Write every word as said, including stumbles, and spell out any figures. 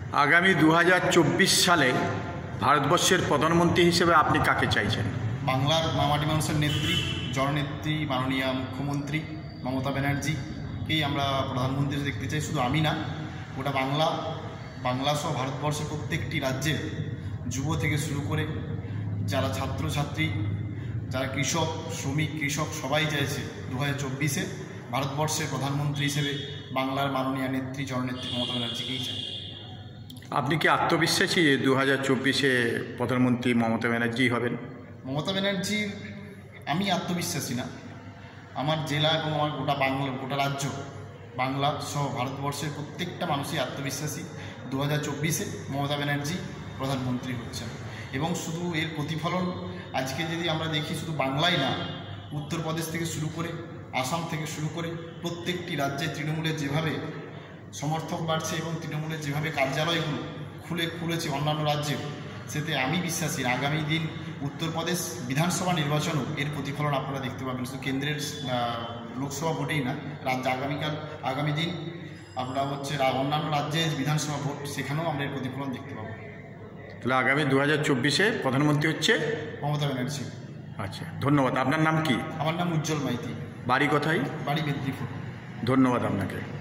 আগামী দু হাজার চব্বিশ সালে ভারতবর্ষের প্রধানমন্ত্রী হিসেবে আপনি কাকে চাইছেন? বাংলার মামাটি মানুষের নেত্রী, জননেত্রী মাননীয় মুখ্যমন্ত্রী মমতা ব্যানার্জিকেই আমরা প্রধানমন্ত্রী দেখতে চাই। শুধু আমি না, গোটা বাংলা বাংলা সহ ভারতবর্ষের প্রত্যেকটি রাজ্যে যুব থেকে শুরু করে যারা ছাত্রছাত্রী, যারা কৃষক, শ্রমিক, কৃষক সবাই চাইছে দু হাজার চব্বিশে ভারতবর্ষের প্রধানমন্ত্রী হিসেবে বাংলার মাননীয় নেত্রী জননেত্রী মমতা ব্যানার্জিকেই চাই। আপনি কি আত্মবিশ্বাসী যে দু হাজার চব্বিশে প্রধানমন্ত্রী মমতা ব্যানার্জি হবেন? মমতা ব্যানার্জির আমি আত্মবিশ্বাসী না, আমার জেলা এবং আমার গোটা বাংলা গোটা রাজ্য বাংলা সহ ভারতবর্ষের প্রত্যেকটা মানুষই আত্মবিশ্বাসী দু হাজার চব্বিশে মমতা ব্যানার্জি প্রধানমন্ত্রী হচ্ছেন। এবং শুধু এর প্রতিফলন আজকে যদি আমরা দেখি, শুধু বাংলায় না, উত্তরপ্রদেশ থেকে শুরু করে আসাম থেকে শুরু করে প্রত্যেকটি রাজ্যে তৃণমূলের যেভাবে সমর্থক বাড়ছে এবং তৃণমূলের যেভাবে কার্যালয়গুলো খুলে খুলেছে অন্যান্য রাজ্যে, সেতে আমি বিশ্বাসী আগামী দিন উত্তরপ্রদেশ বিধানসভা নির্বাচনও এর প্রতিফলন আপনারা দেখতে পাবেন। শুধু কেন্দ্রের লোকসভা ভোটেই না, রাজ্য আগামীকাল আগামী দিন আমরা হচ্ছে অন্যান্য রাজ্যে বিধানসভা ভোট, সেখানেও আমরা এর প্রতিফলন দেখতে পাবো। তাহলে আগামী দু হাজার চব্বিশে প্রধানমন্ত্রী হচ্ছে মমতা ব্যানার্জি। আচ্ছা, ধন্যবাদ। আপনার নাম কি? আমার নাম উজ্জ্বল মাইতি। বাড়ি কোথায়? বাড়ি মেদিনীপুর। ধন্যবাদ আপনাকে।